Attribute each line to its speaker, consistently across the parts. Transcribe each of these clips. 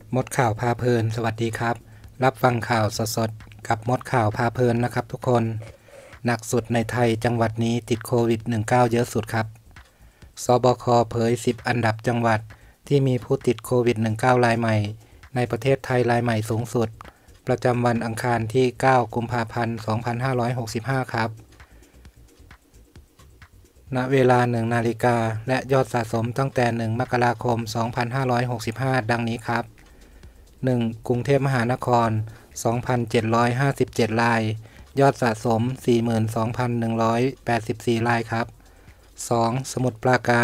Speaker 1: มดข่าวพาเพลินสวัสดีครับรับฟังข่าวสดๆกับมดข่าวพาเพลินนะครับทุกคนหนักสุดในไทยจังหวัดนี้ติดโควิด -19 เยอะสุดครับสบคเผย10อันดับจังหวัดที่มีผู้ติดโควิด -19 รายใหม่ในประเทศไทยรายใหม่สูงสุดประจำวันอังคารที่9กุมภาพันธ์2565ครับณเวลา 1 นาฬิกาและยอดสะสมตั้งแต่1มกราคม2565ดังนี้ครับ1. กรุงเทพมหานคร 2,757 รายยอดสะสม 42,184 รายครับ 2. สมุทรปราการ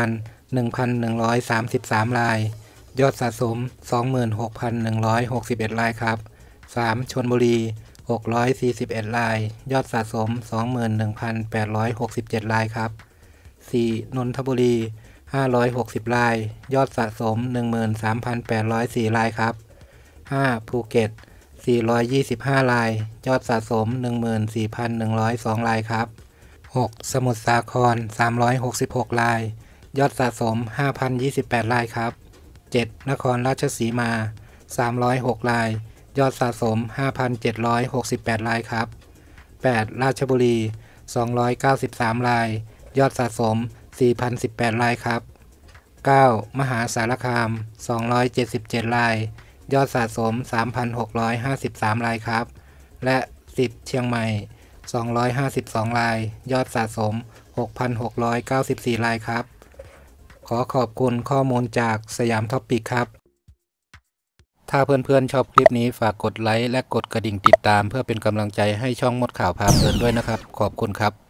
Speaker 1: 1,133 รายยอดสะสม 26,161 รายครับ 3. ชลบุรี 641 รายยอดสะสม 21,867 รายครับ 4. นนทบุรี560 รายยอดสะสม 13,804 รายครับ 5. ภูเก็ต425 รายยอดสะสม 14,102 รายครับ 6. สมุทรสาคร366 รายยอดสะสม 5,028 รายครับ 7. นครราชสีมา306 รายยอดสะสม 5,768 รายครับ 8. ราชบุรี293 รายยอดสะสม 4,018 รายครับ 9. มหาสารคาม277 รายยอดสะสม 3,653 รายครับและ 10. เชียงใหม่252 รายยอดสะสม 6,694 รายครับขอขอบคุณข้อมูลจากสยามท็อปปิกครับถ้าเพื่อนๆชอบคลิปนี้ฝากกดไลค์และกดกระดิ่งติดตามเพื่อเป็นกำลังใจให้ช่องมดข่าวพาเพลินด้วยนะครับขอบคุณครับ